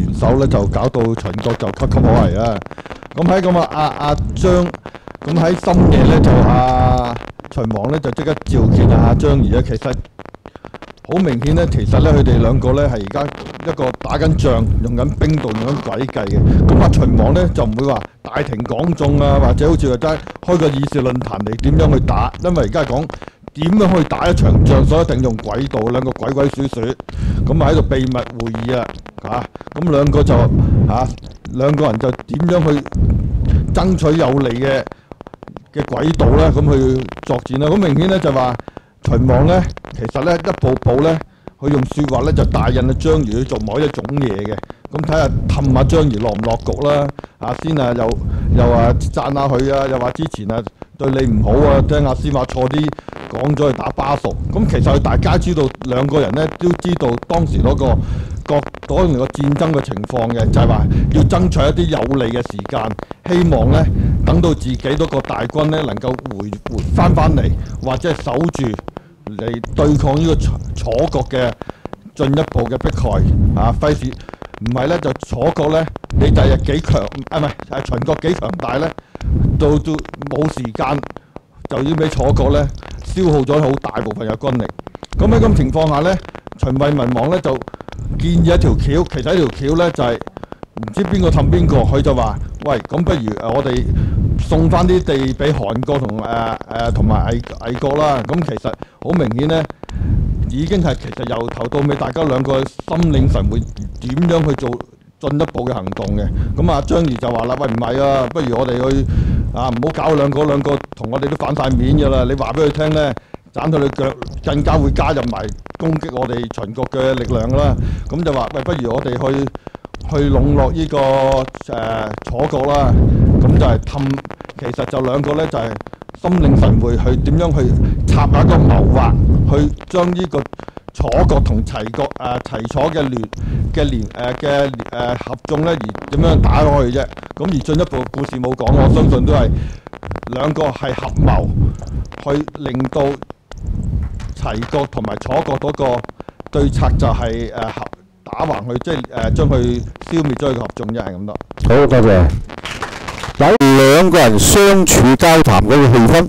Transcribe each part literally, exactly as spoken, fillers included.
聯手咧，就搞到秦國就岌岌可危啊！咁喺咁啊，阿阿張咁喺深夜咧，就阿秦王咧就即刻召見阿張儀咧。其實好明顯咧，其實咧佢哋兩個咧係而家一個打緊仗，用緊兵道，用緊詭計嘅。咁阿秦王咧就唔會話大庭廣眾啊，或者好似話齋開個議事論壇嚟點樣去打，因為而家係講點樣去打一場仗，所以一定用詭道，兩個鬼鬼祟祟，咁啊喺度秘密會議啊，嚇咁兩個就嚇兩個人就點樣去爭取有利嘅嘅軌道咧，咁去作戰啦。咁明顯咧就話秦王咧，其實咧一步步咧，佢用説話咧就帶引阿張儀去做某一種嘢嘅。咁睇下氹下張儀落唔落局啦。啊先啊又又話讚下佢啊，又話之前啊對你唔好啊，聽阿司馬錯啲講咗去打巴蜀。咁其實大家知道兩個人咧都知道當時嗰、嗰個。各嗰年個戰爭嘅情況嘅，就係話要爭取一啲有利嘅時間，希望咧等到自己嗰個大軍咧能夠回回翻翻嚟，或者係守住嚟對抗呢個楚楚國嘅進一步嘅迫害啊！費事唔係咧就楚國咧，你第日幾強啊？唔係係秦國幾強大咧，到到冇時間就要俾楚國咧消耗咗好大部分嘅軍力。咁喺咁情況下咧，秦惠文王咧就建議一條橋，其實一條橋咧就係、是、唔知邊個氹邊個，佢就話：喂，咁不如誒我哋送翻啲地俾韓國同誒誒同埋魏魏國啦。咁其實好明顯咧，已經係其實由頭到尾，大家兩個心領神會點樣去做進一步嘅行動嘅。咁啊張儀就話啦：喂，唔係啊，不如我哋去啊，唔好搞兩個兩個同我哋都反晒面㗎啦。你話俾佢聽咧。斬佢哋腳，更加會加入埋攻擊我哋秦國嘅力量啦。咁就話喂，不如我哋去去籠絡呢、這個誒、呃、楚國啦。咁就係氹，其實就兩個咧就係、是、心領神會，去點樣去插下個謀劃，去將呢個楚國同齊國誒、呃、齊楚嘅聯嘅聯誒嘅誒合縱咧，而點樣打落去啫？咁而進一步故事冇講，我相信都係兩個係合謀去令到。齊國同埋楚國嗰個對策就係誒合打橫去，即係誒將佢消滅咗佢個合縱，一係咁多。 好，多謝。有兩個人相處交談嗰個氣氛，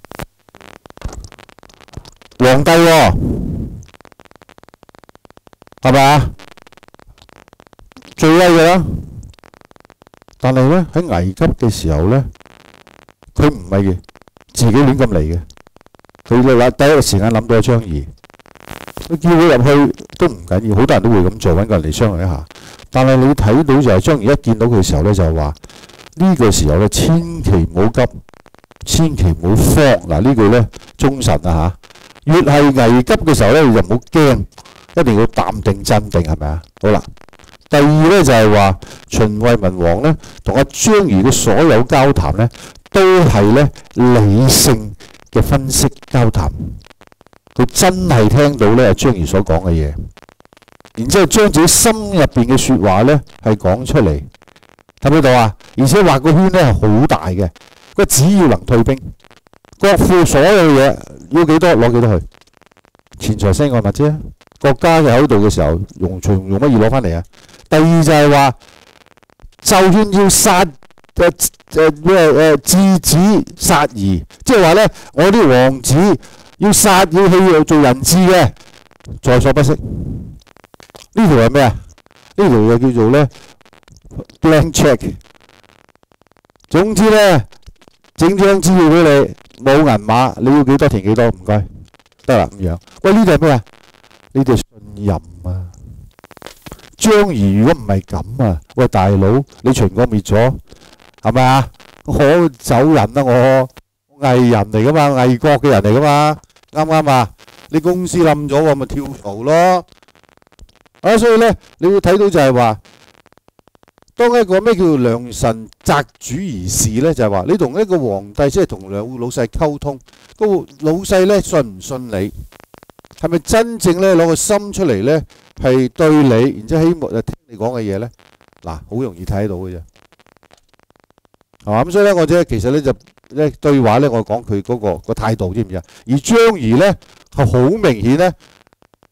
皇帝喎，係咪啊？最威嘅啦。但係咧喺危急嘅時候咧，佢唔係自己亂咁嚟嘅。佢就話第一個時間諗到張儀，佢叫佢入去都唔緊要，好多人都會咁做，揾個人嚟商量一下。但係你睇到就係張儀一見到佢嘅時候咧，就係話呢個時候咧，千祈唔好急，千祈唔好慌。嗱呢句咧忠臣啊嚇，越係危急嘅時候咧，你就唔好驚，一定要淡定鎮定，係咪啊？好啦，第二咧就係話秦惠文王咧同阿張儀嘅所有交談咧，都係咧理性嘅分析交談，佢真係聽到咧張儀所講嘅嘢，然之後將自己心入邊嘅説話咧係講出嚟，睇唔睇到啊？而且畫個圈咧係好大嘅，佢只要能退兵，國庫所有嘢要幾多攞幾多去，錢財身外物啫。國家嘅喺度嘅時候，用從用乜嘢攞翻嚟啊？第二就係話，就算要殺。誒誒咩誒置子殺兒，即係話咧，我啲王子要殺要去做人質嘅，在所不惜。呢條係咩啊？呢條又叫做咧 blank check。總之咧，整張資料俾你，冇銀碼，你要幾多填幾多，唔該，得啦咁樣。喂，呢啲係咩啊？呢啲係信任啊！張儀如果唔係咁啊，喂大佬，你秦國滅咗。係咪啊？我走人啦！我魏人嚟噶嘛，魏國嘅人嚟噶嘛，啱唔啱啊？你公司冧咗，我咪跳槽咯。啊，所以咧，你會睇到就係話，當一個咩叫良臣擇主而事咧，就係話你同一個皇帝即係同兩老細溝通，個老細咧信唔信你，係咪真正咧攞個心出嚟咧係對你，然之後希望就聽你講嘅嘢咧，嗱，好容易睇到嘅啫。係嘛？咁所以咧，我即係其實咧就咧對話咧，我講佢嗰個個態度知唔知啊？而張儀咧係好明顯咧，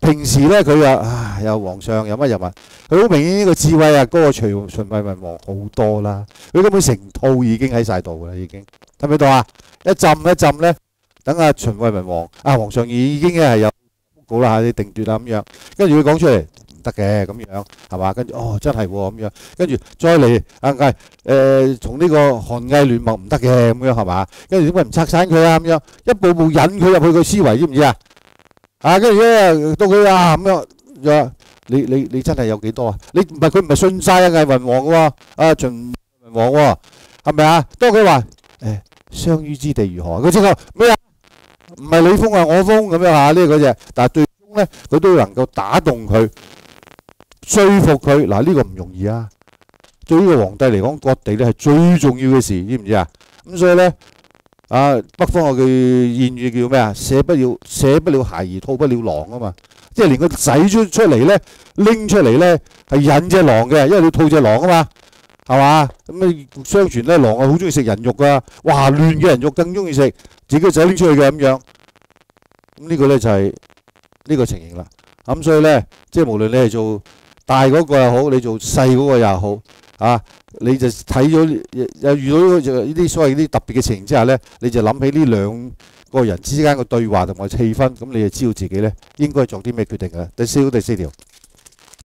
平時咧佢啊啊有皇上有乜有乜，佢好明顯呢個智慧啊高過徐秦惠文王好多啦。佢根本成套已經喺晒度啦，已經睇唔睇到啊？一浸一浸咧，等阿秦惠文王啊皇上已經係有稿啦，你定奪啦咁樣，跟住佢講出嚟唔得嘅咁樣係嘛？跟住哦真係喎咁樣，跟住再嚟啊嗌誒從呢個韓魏聯盟唔得嘅咁樣係嘛？跟住點解唔拆散佢啊咁樣？一步步引佢入去個思維，知唔知啊？啊，跟住咧到佢啊咁樣，又話你你你真係有幾多啊？你唔係佢唔係信晒啊魏文王嘅喎，啊秦文王喎，係咪啊？當佢話誒相於之地如何？佢即刻咩啊？唔係你封啊我封咁樣嚇呢嗰隻，但係最終咧佢都能夠打動佢，說服佢嗱呢個唔容易啊！對呢個皇帝嚟講，割地咧係最重要嘅事，知唔知啊？咁所以咧。啊！北方有句諺語叫咩啊？捨不了捨不了孩兒，吐不了狼啊嘛！即係連個仔出出嚟咧，拎出嚟咧係引隻狼嘅，因為你要吐隻狼啊嘛，係嘛？咁啊，相傳咧狼係好中意食人肉噶，哇亂嘅人肉更中意食，自己個仔拎出去嘅咁樣。咁呢個咧就係呢個情形啦。咁所以咧，即係無論你係做大嗰個又好，你做細嗰個又好。啊！你就睇咗又遇到呢啲所謂啲特別嘅情形之下咧，你就諗起呢兩個人之間嘅對話同埋氣氛，咁你就知道自己咧應該做啲咩決定㗎。第四條第四條。